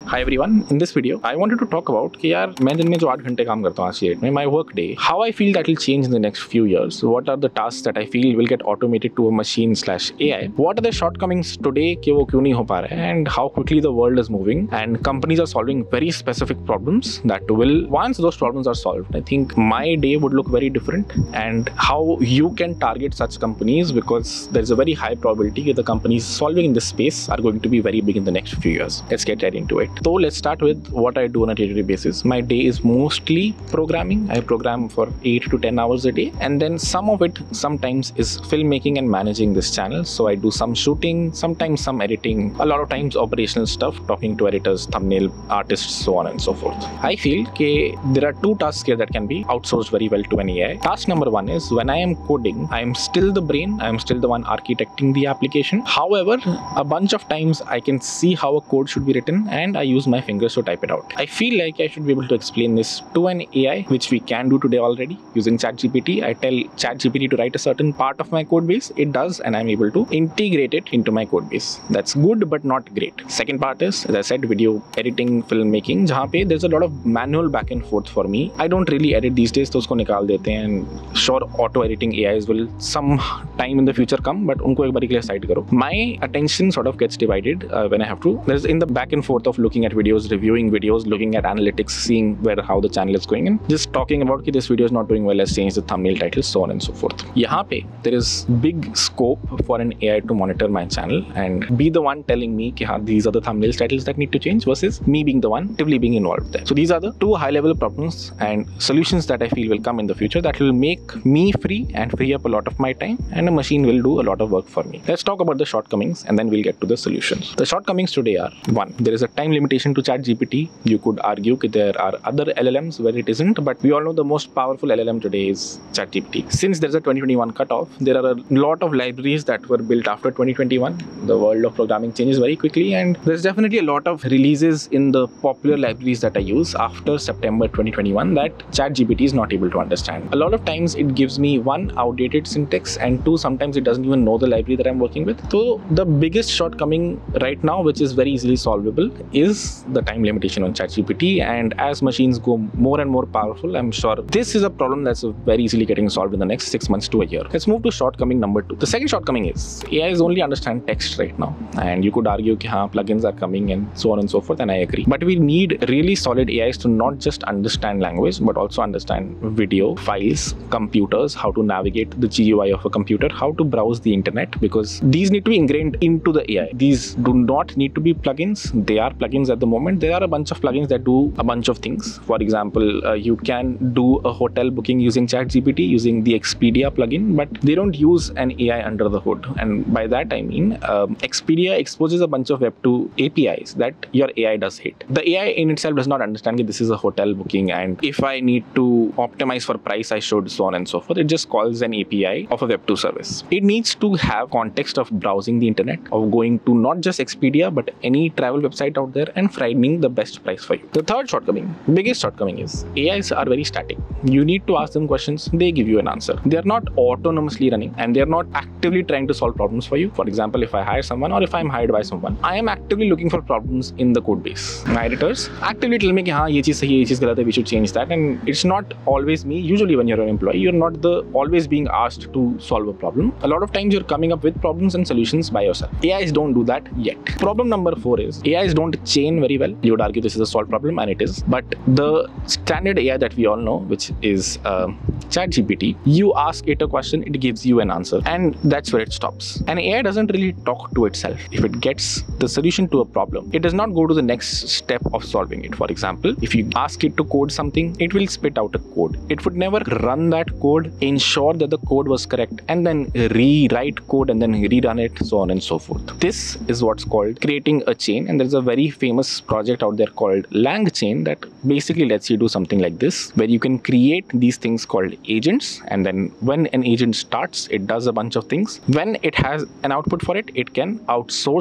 Hi everyone, in this video I wanted to talk about कि यार मैं दिन में जो 8 घंटे काम करता हूँ आज की डेट में, my work day, how I feel that will change in the next few years. What are the tasks that I feel will get automated to a machine/AI? What are the shortcomings today कि वो क्यों नहीं हो पा रहे हैं, and how quickly the world is moving and companies are solving very specific problems that will, once those problems are solved, I think my day would look very different, and how you can target such companies because there is a very high probability that the companies solving in this space are going to be very big in the next few years. Let's get right into it. So let's start with what I do on a day-to-day basis. My day is mostly programming. I program for 8 to 10 hours a day, and then some of it sometimes is filmmaking and managing this channel. So I do some shooting, sometimes some editing, a lot of times operational stuff, talking to editors, thumbnail artists, so on and so forth. I feel that there are two tasks here that can be outsourced very well to an AI. Task number one is when I am coding, I am still the brain, I am still the one architecting the application. However, a bunch of times I can see how a code should be written and I use my fingers to type it out. I feel like I should be able to explain this to an AI, which we can do today already using ChatGPT. I tell ChatGPT to write a certain part of my code base, it does, and I'm able to integrate it into my code base. That's good but not great. Second part is, as I said, video editing, filmmaking, जहाँ पे there's a lot of manual back and forth for me. I don't really edit these days, तो उसको निकाल देते हैं, and sure auto editing AIs will some time in the future come, but उनको एक बारी के लिए side करो. My attention sort of gets divided when I have to. There's in the back and forth of looking at videos, reviewing videos, looking at analytics, seeing how the channel is going, and just talking about कि this video is not doing well, let's change the thumbnail title, so on and so forth. यहाँ पे there is big scope for an AI to monitor my channel and be the one telling me कि हाँ, these are the thumbnails titles that need to change, versus me being the one actively being involved there. So these are the two high-level problems and solutions that I feel will come in the future that will make me free and free up a lot of my time, and a machine will do a lot of work for me. Let's talk about the shortcomings and then we'll get to the solutions. The shortcomings today are: one, there is a time limitation to ChatGPT. You could argue that there are other LLMs where it isn't, but we all know the most powerful LLM today is ChatGPT. Since there's a 2021 cutoff, there are a lot of libraries that were built after 2021. The world of programming changes very quickly, and there's definitely a lot of releases in the popular libraries that I use after September 2021 that ChatGPT is not able to understand. A lot of times it gives me one, outdated syntax, and two, sometimes it doesn't even know the library that I'm working with. So the biggest shortcoming right now, which is very easily solvable, is the time limitation on ChatGPT, and as machines go more and more powerful, I'm sure this is a problem that's very easily getting solved in the next 6 months to a year. Let's move to shortcoming number two. The second shortcoming is AIs only understand text right now, and you could argue that plugins are coming and so on and so forth, and I agree. But we need really solid AIs to not just understand language, but also understand video, files, computers, how to navigate the GUI of a computer, how to browse the internet, because these need to be ingrained into the AI. These do not need to be plugins. They are plugins at the moment. There are a bunch of plugins that do a bunch of things. For example, you can do a hotel booking using ChatGPT using the Expedia plugin, but they don't use an AI under the hood. And by that I mean Expedia exposes a bunch of Web2 APIs that your AI does hit. The AI in itself does not understand that this is a hotel booking, and if I need to optimize for price, I should, so on and so forth. It just calls an API of a Web2 service. It needs to have context of browsing the internet, of going to not just Expedia, but any travel website out there and finding the best price for you. The third shortcoming, biggest shortcoming, is AIs are very static. You need to ask them questions, they give you an answer. They are not autonomously running, and they are not actively trying to solve problems for you. For example, if I hire someone or if I'm hired by someone, I am actively looking for problems in the code base. My editors actively tell me कि हाँ, ये चीज़ सही है, ये चीज़ गलत है, we should change that. And it's not always me. Usually when you're an employee, you're not always being asked to solve a problem. A lot of times you're coming up with problems and solutions by yourself. AIs don't do that yet. Problem number four is AIs don't chain very well. You would argue this is a solved problem, and it is. But the standard AI that we all know, which is ChatGPT, you ask it a question, it gives you an answer, and that's where it stops. An AI doesn't really talk to itself. If it gets the solution to a problem, it does not go to the next step of solving it. For example, if you ask it to code something, it will spit out a code. It would never run that code, ensure that the code was correct, and then rewrite code and then rerun it, so on and so forth. This is what's called creating a chain, and there's a very famous project out there called Langchain that basically lets you do something like this, where you can create these things called agents, and then when an agent starts, it does a bunch of things. When it has an output for it, it can outsource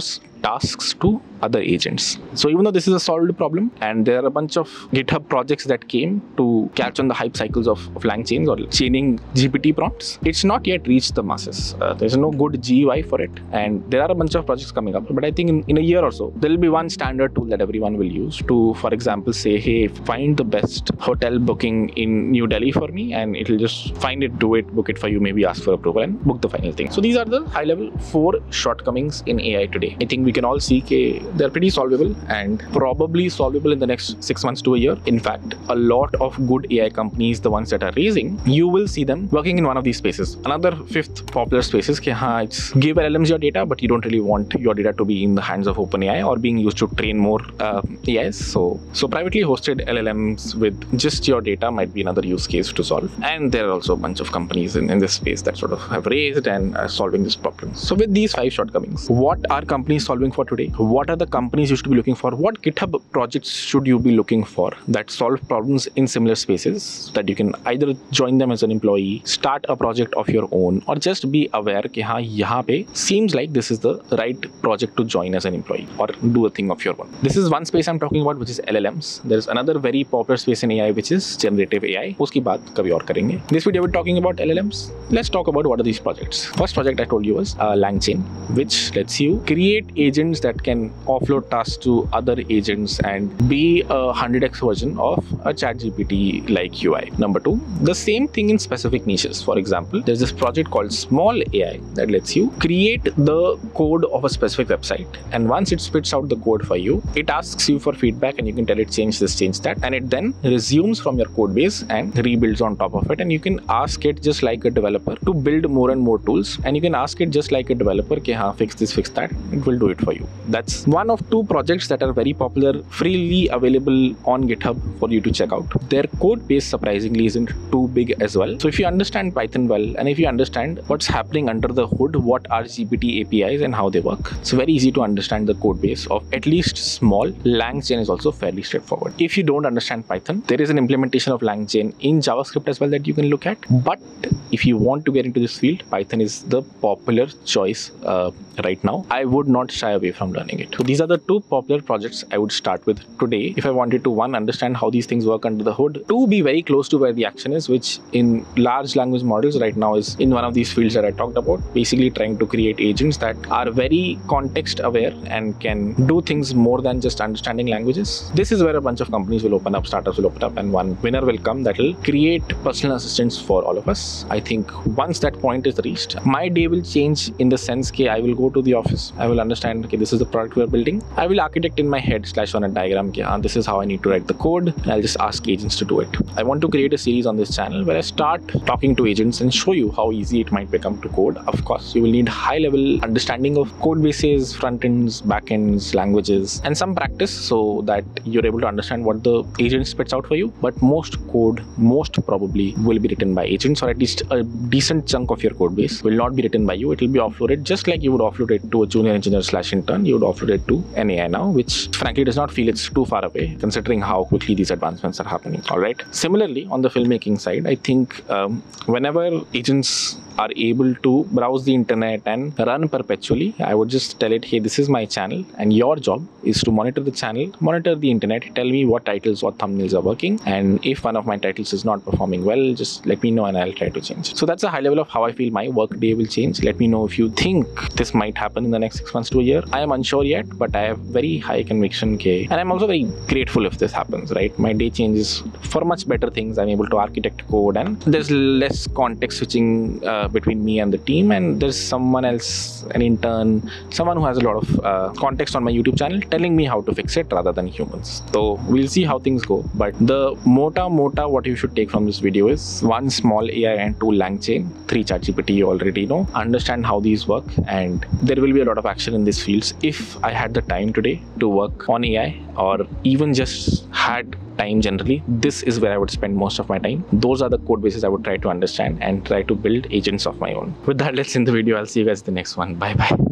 tasks to other agents. So even though this is a solved problem and there are a bunch of GitHub projects that came to catch on the hype cycles of Langchains or chaining GPT prompts, it's not yet reached the masses. There's no good GUI for it, and there are a bunch of projects coming up. But I think in a year or so, there will be one standard tool that everyone will use to, for example, say, hey, find the best hotel booking in New Delhi for me, and it'll just find it, do it, book it for you, maybe ask for approval and book the final thing. So these are the high-level 4 shortcomings in AI today. I think we can all see they're pretty solvable and probably solvable in the next 6 months to a year. In fact, a lot of good AI companies, the ones that are raising, you will see them working in one of these spaces. Another 5th popular space is it's give LLMs your data, but you don't really want your data to be in the hands of OpenAI or being used to train more AIs. So privately hosted LLMs with just your data might be another use case to solve. And there are also a bunch of companies in this space that sort of have raised and are solving this problem. So with these 5 shortcomings, what are companies solving for today? What are the companies you should be looking for? What GitHub projects should you be looking for that solve problems in similar spaces, that you can either join them as an employee, start a project of your own, or just be aware कि हाँ यहाँ पे seems like this is the right project to join as an employee or do a thing of your own. This is one space I'm talking about, which is LLMs. There's another very popular space in AI, which is generative AI. उसकी बात कभी और करेंगे. This video we're talking about LLMs. Let's talk about what are these projects. First project I told you was Langchain, which lets you create agents that can offload tasks to other agents and be a 100x version of a ChatGPT like UI. Number 2, the same thing in specific niches. For example, there's this project called Smol AI that lets you create the code of a specific website, and once it spits out the code for you, it asks you for feedback and you can tell it change this, change that, and it then resumes from your code base and rebuilds on top of it. And you can ask it just like a developer to build more and more tools, and you can ask it just like a developer कि हाँ fix this, fix that. It will do it for you. That's one of 2 projects that are very popular, freely available on GitHub for you to check out. Their code base surprisingly isn't too big as well. So if you understand Python well, and if you understand what's happening under the hood, what are GPT APIs and how they work, it's very easy to understand the code base of at least Smol. Langchain is also fairly straightforward. If you don't understand Python, there is an implementation of Langchain in JavaScript as well that you can look at. But if you want to get into this field, Python is the popular choice right now. I would not shy away from learning it. So these are the 2 popular projects I would start with today if I wanted to, 1, understand how these things work under the hood, 2, be very close to where the action is, which in large language models right now is in one of these fields that I talked about, basically trying to create agents that are very context aware and can do things more than just understanding languages. This is where a bunch of companies will open up, startups will open up, and one winner will come that will create personal assistants for all of us. I think once that point is reached, my day will change in the sense that I will go to the office, I will understand, okay, this is the product we are building. I will architect in my head / on a diagram, this is how I need to write the code, and I'll just ask agents to do it. I want to create a series on this channel where I start talking to agents and show you how easy it might become to code. Of course, you will need high-level understanding of code bases, front-ends, back-ends, languages, and some practice so that you're able to understand what the agent spits out for you. But most code, most probably, will be written by agents, or at least a decent chunk of your code base will not be written by you. It will be offloaded just like you would offload it to a junior engineer / intern. You would offload it to an AI now, which frankly does not feel it's too far away considering how quickly these advancements are happening. All right. Similarly, on the filmmaking side, I think whenever agents are able to browse the internet and run perpetually, I would just tell it, hey, this is my channel and your job is to monitor the channel, monitor the internet, tell me what titles, what thumbnails are working, and if one of my titles is not performing well, just let me know and I'll try to change it. So that's a high level of how I feel my work day will change. Let me know if you think this might happen in the next 6 months to a year. I am unsure yet, but I have very high conviction, and I'm also very grateful if this happens, right? My day changes for much better things. I'm able to architect code and there's less context switching between me and the team, and there's someone else, an intern, someone who has a lot of context on my YouTube channel telling me how to fix it rather than humans. So we'll see how things go, but the mota what you should take from this video is 1, Smol AI, and 2, Langchain, 3, ChatGPT. You already know. Understand how these work, and there will be a lot of action in these fields. If I had the time today to work on AI, or even just had time generally, this is where I would spend most of my time. Those are the code bases I would try to understand and try to build agents of my own. With that, let's end the video. I'll see you guys in the next one. Bye bye.